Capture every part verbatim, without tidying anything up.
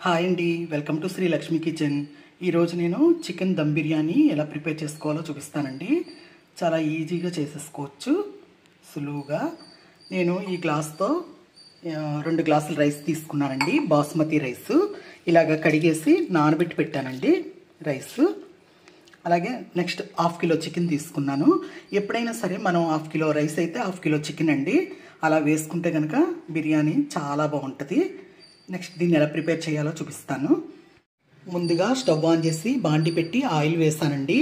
Hi అండి, welcome to Shri Lakshmi kitchen. ఈరోజు నేను చికెన్ దమ్ బిర్యానీ ఎలా ప్రిపేర్ చేసుకోవాలో చూపిస్తానండి. చాలా ఈజీగా చేసేసుకోవచ్చు, సులువుగా. నేను ఈ గ్లాస్తో రెండు గ్లాసుల రైస్ తీసుకున్నానండి, బాస్మతి రైస్. ఇలాగ కడిగేసి నానబెట్టి పెట్టానండి రైస్. అలాగే నెక్స్ట్ హాఫ్ కిలో చికెన్ తీసుకున్నాను. ఎప్పుడైనా సరే మనం హాఫ్ కిలో రైస్ అయితే హాఫ్ కిలో చికెన్ అండి, అలా వేసుకుంటే కనుక బిర్యానీ చాలా బాగుంటుంది. నెక్స్ట్ దీన్ని ఎలా ప్రిపేర్ చేయాలో చూపిస్తాను. ముందుగా స్టవ్ ఆన్ చేసి బాండి పెట్టి ఆయిల్ వేసానండి.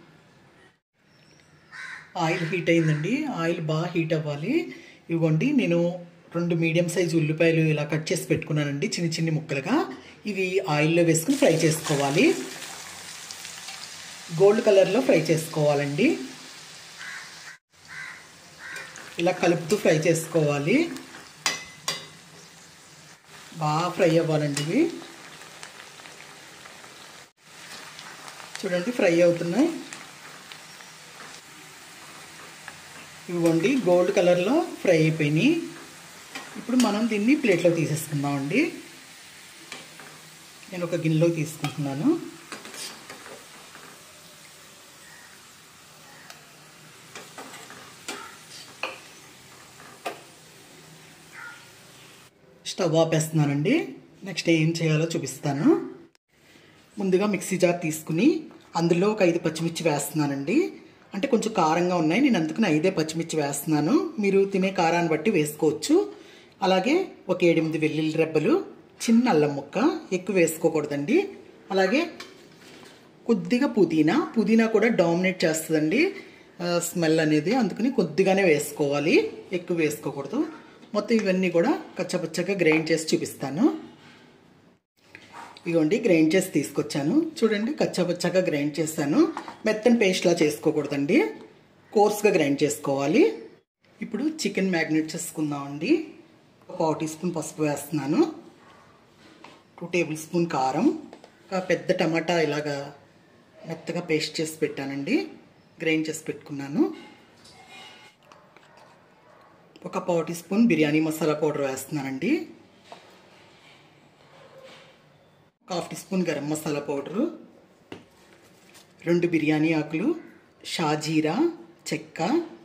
ఆయిల్ హీట్ అయిందండి. ఆయిల్ బాగా హీట్ అవ్వాలి. ఇవ్వండి, నేను రెండు మీడియం సైజు ఉల్లిపాయలు ఇలా కట్ చేసి పెట్టుకున్నానండి, చిన్న చిన్ని ముక్కలుగా. ఇవి ఆయిల్లో వేసుకుని ఫ్రై చేసుకోవాలి. గోల్డ్ కలర్లో ఫ్రై చేసుకోవాలండి. ఇలా కలుపుతూ ఫ్రై చేసుకోవాలి. బాగా ఫ్రై అవ్వాలండి. ఇవి చూడండి, ఫ్రై అవుతున్నాయి. ఇవ్వండి, గోల్డ్ కలర్లో ఫ్రై అయిపోయినాయి. ఇప్పుడు మనం దీన్ని ప్లేట్లో తీసేసుకుందామండి. నేను ఒక గిన్నెలో తీసుకుంటున్నాను. స్టవ్ ఆపేస్తున్నానండి. నెక్స్ట్ ఏం చేయాలో చూపిస్తాను. ముందుగా మిక్సీ జార్ తీసుకుని అందులో ఒక ఐదు పచ్చిమిర్చి వేస్తున్నానండి. అంటే కొంచెం కారంగా ఉన్నాయి, నేను అందుకని ఐదే పచ్చిమిర్చి వేస్తున్నాను. మీరు తినే కారాన్ని బట్టి వేసుకోవచ్చు. అలాగే ఒక ఏడెనిమిది వెల్లుల్లి రెబ్బలు, చిన్న అల్లం ముక్క, ఎక్కువ వేసుకోకూడదండి. అలాగే కొద్దిగా పుదీనా. పుదీనా కూడా డామినేట్ చేస్తుందండి స్మెల్ అనేది, అందుకని కొద్దిగానే వేసుకోవాలి, ఎక్కువ వేసుకోకూడదు. మొత్తం ఇవన్నీ కూడా కచ్చపచ్చగా గ్రైండ్ చేసి చూపిస్తాను. ఇదిగోండి, గ్రైండ్ చేసి తీసుకొచ్చాను. చూడండి, కచ్చపచ్చగా గ్రైండ్ చేశాను. మెత్తని పేస్ట్లా చేసుకోకూడదండి, కోర్స్గా గ్రైండ్ చేసుకోవాలి. ఇప్పుడు చికెన్ మ్యాగ్నేట్ చేసుకుందామండి. ఒక పావు టీ స్పూన్ పసుపు వేస్తున్నాను. టూ టేబుల్ స్పూన్ కారం, ఒక పెద్ద టమాటా ఇలాగా మెత్తగా పేస్ట్ చేసి పెట్టానండి, గ్రైండ్ చేసి పెట్టుకున్నాను. ఒక పావు teaspoon biryani masala powder వేస్తున్నానండి. ఒక half teaspoon garam masala powder, రెండు బిర్యానీ ఆకులు, షాజీరా, చెక్క,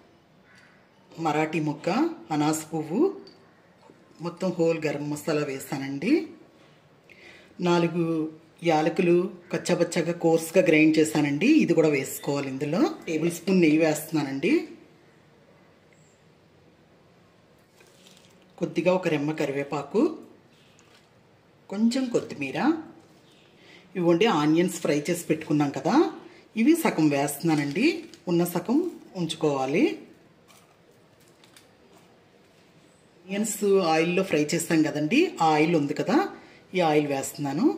మరాఠీ మొక్క, అనాస పువ్వు, మొత్తం హోల్ గరం మసాలా వేస్తానండి. నాలుగు యాలకులు కచ్చబచ్చగా కోర్స్గా గ్రైండ్ చేశానండి, ఇది కూడా వేసుకోవాలి. ఇందులో టేబుల్ స్పూన్ నెయ్యి వేస్తున్నానండి. కొద్దిగా ఒక రెమ్మ కరివేపాకు, కొంచెం కొత్తిమీర. ఇవ్వండి, ఆనియన్స్ ఫ్రై చేసి పెట్టుకున్నాం కదా, ఇవి సగం వేస్తున్నానండి, ఉన్న సగం ఉంచుకోవాలి. ఆనియన్స్ ఆయిల్లో ఫ్రై చేస్తాం కదండి, ఆ ఆయిల్ ఉంది కదా, ఈ ఆయిల్ వేస్తున్నాను.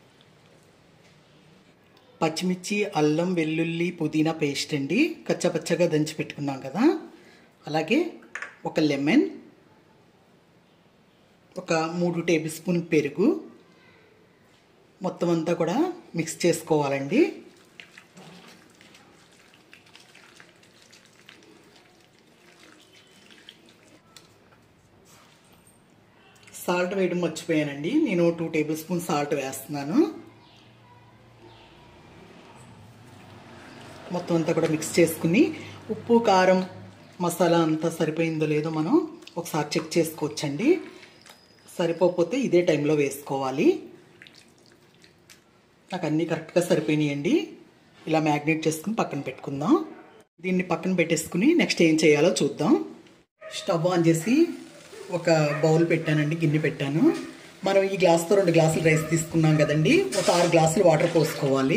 పచ్చిమిర్చి, అల్లం, వెల్లుల్లి, పుదీనా పేస్ట్ అండి, కచ్చపచ్చగా దంచి పెట్టుకున్నాం కదా. అలాగే ఒక లెమన్, ఒక మూడు టేబుల్ స్పూన్ పెరుగు, మొత్తం అంతా కూడా మిక్స్ చేసుకోవాలండి. సాల్ట్ వేయడం మర్చిపోయానండి, నేను టూ టేబుల్ స్పూన్ సాల్ట్ వేస్తున్నాను. మొత్తం అంతా కూడా మిక్స్ చేసుకుని ఉప్పు, కారం, మసాలా అంతా సరిపోయిందో లేదో మనం ఒకసారి చెక్ చేసుకోవచ్చండి. సరిపోతే ఇదే టైంలో వేసుకోవాలి. నాకు అన్నీ కరెక్ట్గా సరిపోయినాయండి. ఇలా మ్యాగ్నేట్ చేసుకుని పక్కన పెట్టుకుందాం. దీన్ని పక్కన పెట్టేసుకుని నెక్స్ట్ ఏం చేయాలో చూద్దాం. స్టవ్ ఆన్ చేసి ఒక బౌల్ పెట్టానండి, గిన్నె పెట్టాను. మనం ఈ గ్లాస్తో రెండు గ్లాసులు రైస్ తీసుకున్నాం కదండి, ఒక ఆరు గ్లాసులు వాటర్ పోసుకోవాలి.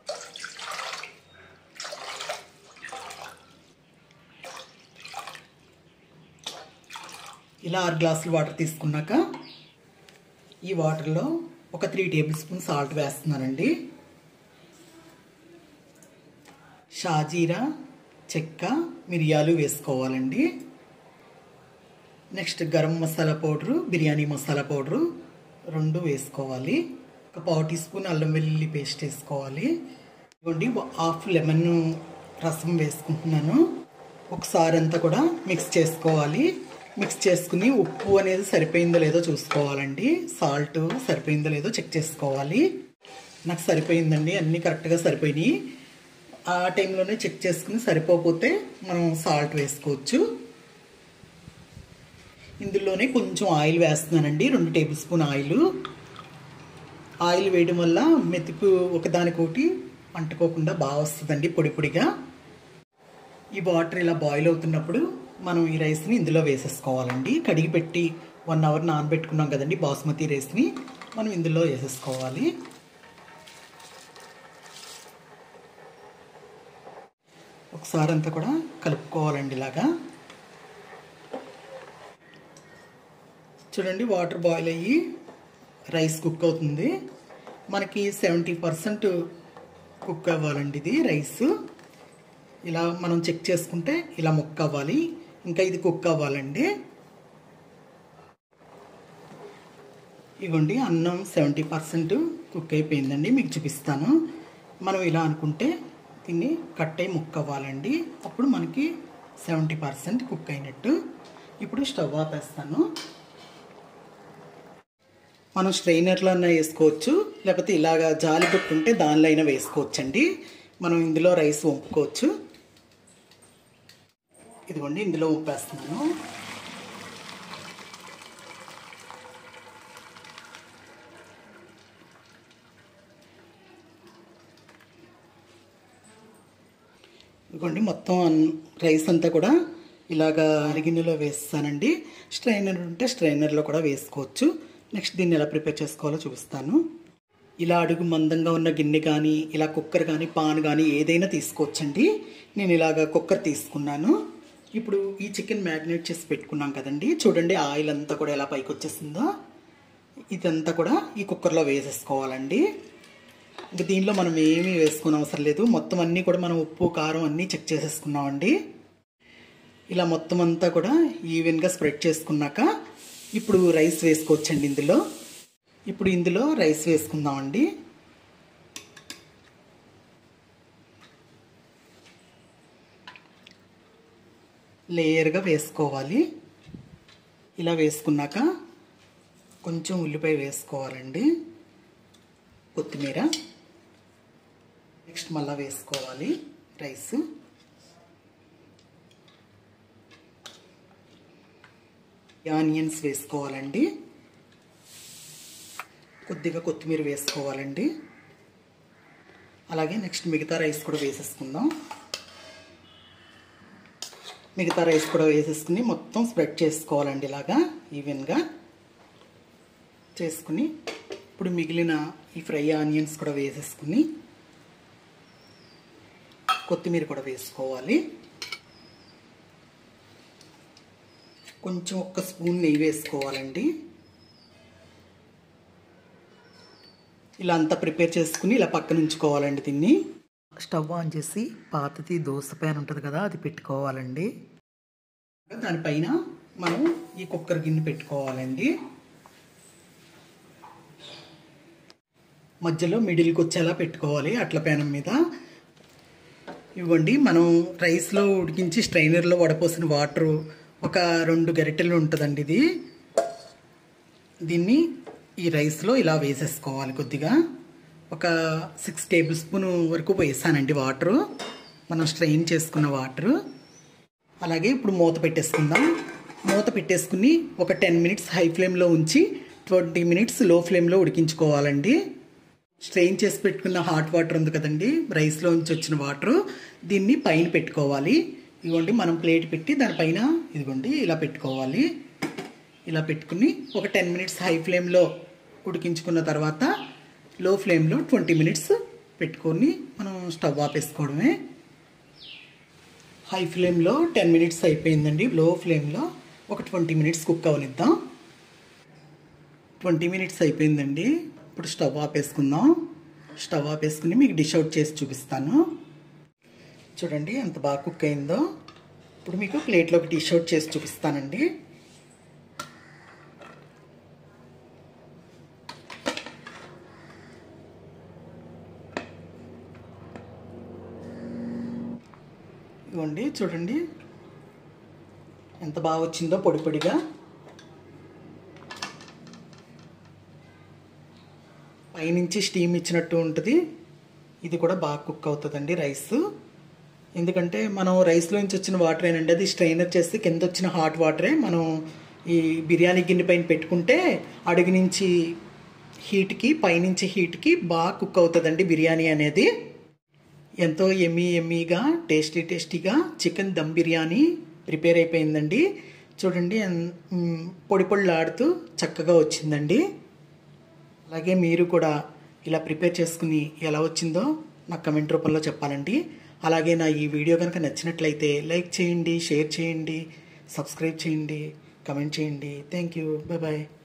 ఇలా ఆరు గ్లాసులు వాటర్ తీసుకున్నాక ఈ వాటర్లో ఒక త్రీ టేబుల్ స్పూన్ సాల్ట్ వేస్తున్నానండి. షాజీరా, చెక్క, మిరియాలు వేసుకోవాలండి. Next garam masala powder, biryani masala powder రెండు వేసుకోవాలి. ఒక పావు టీ స్పూన్ అల్లం వెల్లుల్లి పేస్ట్ వేసుకోవాలి. ఇవ్వండి, హాఫ్ లెమన్ రసం వేసుకుంటున్నాను. ఒకసారి అంతా కూడా మిక్స్ చేసుకోవాలి. మిక్స్ చేసుకుని ఉప్పు అనేది సరిపోయిందో లేదో చూసుకోవాలండి. సాల్ట్ సరిపోయిందో లేదో చెక్ చేసుకోవాలి. నాకు సరిపోయిందండి, అన్నీ కరెక్ట్గా సరిపోయినాయి. ఆ టైంలోనే చెక్ చేసుకుని సరిపోకపోతే మనం సాల్ట్ వేసుకోవచ్చు. ఇందులోనే కొంచెం ఆయిల్ వేస్తున్నానండి, రెండు టేబుల్ స్పూన్ ఆయిల్. ఆయిల్ వేయడం వల్ల మెతుకు ఒకదానికొకటి అంటుకోకుండా బాగా వస్తుందండి పొడి పొడిగా. ఈ వాటర్ ఇలా బాయిల్ అవుతున్నప్పుడు మనం ఈ రైస్ని ఇందులో వేసేసుకోవాలండి. కడిగి పెట్టి వన్ అవర్ నానబెట్టుకున్నాం కదండి బాస్మతి రైస్ని, మనం ఇందులో వేసేసుకోవాలి. ఒకసారి అంతా కూడా కలుపుకోవాలండి ఇలాగా. చూడండి వాటర్ బాయిల్ అయ్యి రైస్ కుక్ అవుతుంది. మనకి సెవెంటీ పర్సెంట్ కుక్ అవ్వాలండి ఇది రైస్. ఇలా మనం చెక్ చేసుకుంటే ఇలా ముక్క అవ్వాలి, ఇంకా ఇది కుక్ అవ్వాలండి. ఇవ్వండి అన్నం సెవెంటీ పర్సెంట్ కుక్ అయిపోయిందండి, మీకు చూపిస్తాను. మనం ఇలా అనుకుంటే దీన్ని కట్ అయ్యి ముక్క అవ్వాలండి, అప్పుడు మనకి సెవెంటీ పర్సెంట్ కుక్ అయినట్టు. ఇప్పుడు స్టవ్ ఆపేస్తాను. మనం స్ట్రైనర్లో అయినా వేసుకోవచ్చు, లేకపోతే ఇలాగా జాలి గుట్టుంటే దానిలో అయినా వేసుకోవచ్చండి. మనం ఇందులో రైస్ వంపుకోవచ్చు. ఇదిగోండి ఇందులో వంపేస్తున్నాను. ఇదిగోండి మొత్తం రైస్ అంతా కూడా ఇలాగా అరిగిన్నెలో వేస్తానండి. స్ట్రైనర్ ఉంటే స్ట్రైనర్లో కూడా వేసుకోవచ్చు. నెక్స్ట్ దీన్ని ఎలా ప్రిపేర్ చేసుకోవాలో చూపిస్తాను. ఇలా అడుగు మందంగా ఉన్న గిన్నె కానీ, ఇలా కుక్కర్ కానీ, పాన్ కానీ ఏదైనా తీసుకోవచ్చండి. నేను ఇలాగ కుక్కర్ తీసుకున్నాను. ఇప్పుడు ఈ చికెన్ మ్యారినేట్ చేసి పెట్టుకున్నాం కదండి, చూడండి ఆయిల్ అంతా కూడా ఎలా పైకి వచ్చేసిందో. ఇదంతా కూడా ఈ కుక్కర్లో వేసేసుకోవాలండి. ఇంకా దీనిలో మనం ఏమీ వేసుకునే అవసరం లేదు. మొత్తం అన్నీ కూడా మనం ఉప్పు కారం అన్నీ చెక్ చేసేసుకున్నామండి. ఇలా మొత్తం అంతా కూడా ఈవెన్గా స్ప్రెడ్ చేసుకున్నాక ఇప్పుడు రైస్ వేసుకోవచ్చండి ఇందులో. ఇప్పుడు ఇందులో రైస్ వేసుకుందామండి. లేయర్గా వేసుకోవాలి. ఇలా వేసుకున్నాక కొంచెం ఉల్లిపాయ వేసుకోవాలండి, కొత్తిమీర, నెక్స్ట్ మళ్ళీ వేసుకోవాలి రైస్. ఆనియన్స్ వేసుకోవాలండి, కొద్దిగా కొత్తిమీర వేసుకోవాలండి. అలాగే నెక్స్ట్ మిగతా రైస్ కూడా వేసేసుకుందాం. మిగతా రైస్ కూడా వేసేసుకుని మొత్తం స్ప్రెడ్ చేసుకోవాలండి ఇలాగా ఈవెన్గా చేసుకుని. ఇప్పుడు మిగిలిన ఈ ఫ్రై ఆనియన్స్ కూడా వేసేసుకుని కొత్తిమీర కూడా వేసుకోవాలి. కొంచెం ఒక్క స్పూన్ నెయ్యి వేసుకోవాలండి. ఇలా అంతా ప్రిపేర్ చేసుకుని ఇలా పక్కన ఉంచుకోవాలండి. దీన్ని స్టవ్ ఆన్ చేసి పాతది దోశ ప్యాన్ ఉంటుంది కదా, అది పెట్టుకోవాలండి. దానిపైన మనం ఈ కుక్కర్ గిన్నె పెట్టుకోవాలండి. మధ్యలో మిడిల్కి వచ్చేలా పెట్టుకోవాలి అట్ల ప్యానం మీద. ఇవ్వండి మనం రైస్లో ఉడికించి స్ట్రైనర్లో వడపోసిన వాటరు ఒక రెండు గరిటెలు ఉంటుందండి. ఇది దీన్ని ఈ రైస్లో ఇలా వేసేసుకోవాలి. కొద్దిగా ఒక సిక్స్ టేబుల్ స్పూన్ వరకు వేసానండి వాటరు, మనం స్ట్రెయిన్ చేసుకున్న వాటరు. అలాగే ఇప్పుడు మూత పెట్టేసుకుందాం. మూత పెట్టేసుకుని ఒక టెన్ మినిట్స్ హై ఫ్లేమ్లో ఉంచి ట్వంటీ మినిట్స్ లో ఫ్లేమ్లో ఉడికించుకోవాలండి. స్ట్రెయిన్ చేసి పెట్టుకున్న హాట్ వాటర్ ఉంది కదండి, రైస్లో నుంచి వచ్చిన వాటరు, దీన్ని పైన పెట్టుకోవాలి. ఇదిగోండి మనం ప్లేట్ పెట్టి దానిపైన ఇదిగోండి ఇలా పెట్టుకోవాలి. ఇలా పెట్టుకుని ఒక టెన్ మినిట్స్ హై ఫ్లేమ్లో ఉడికించుకున్న తర్వాత లో ఫ్లేమ్లో ట్వంటీ మినిట్స్ పెట్టుకొని మనం స్టవ్ ఆపేసుకోవడమే. హై ఫ్లేమ్లో టెన్ మినిట్స్ అయిపోయిందండి. లో ఫ్లేమ్లో ఒక ట్వంటీ మినిట్స్ కుక్ అవనిద్దాం. ట్వంటీ మినిట్స్ అయిపోయిందండి. ఇప్పుడు స్టవ్ ఆపేసుకుందాం. స్టవ్ ఆపేసుకుని మీకు డిష్ అవుట్ చేసి చూపిస్తాను. చూడండి ఎంత బాగా కుక్ అయిందో. ఇప్పుడు మీకు ప్లేట్లోకి డిష్ అవుట్ చేసి చూపిస్తానండి. ఇదిగోండి చూడండి ఎంత బాగా వచ్చిందో పొడి పొడిగా. పైనుంచి స్టీమ్ ఇచ్చినట్టు ఉంటుంది. ఇది కూడా బాగా కుక్ అవుతుందండి రైస్. ఎందుకంటే మనం రైస్లో నుంచి వచ్చిన వాటరేనండి, అది స్ట్రైనర్ చేస్తే కింద వచ్చిన హాట్ వాటరే మనం ఈ బిర్యానీ గిన్నె పైన పెట్టుకుంటే అడుగు నుంచి హీట్కి పైనుంచి హీట్కి బాగా కుక్ అవుతుందండి బిర్యానీ అనేది. ఎంతో ఎమ్మీ ఎమ్మీగా టేస్టీ టేస్టీగా చికెన్ దమ్ బిర్యానీ ప్రిపేర్ అయిపోయిందండి. చూడండి పొడి పొడిలాడుతూ చక్కగా వచ్చిందండి. అలాగే మీరు కూడా ఇలా ప్రిపేర్ చేసుకుని ఎలా వచ్చిందో నాకు కమెంట్ రూపంలో చెప్పాలండి. అలాగే నా ఈ వీడియో కనుక నచ్చినట్లయితే లైక్ చేయండి, షేర్ చేయండి, సబ్స్క్రైబ్ చేయండి, కమెంట్ చేయండి. Thank you. Bye bye.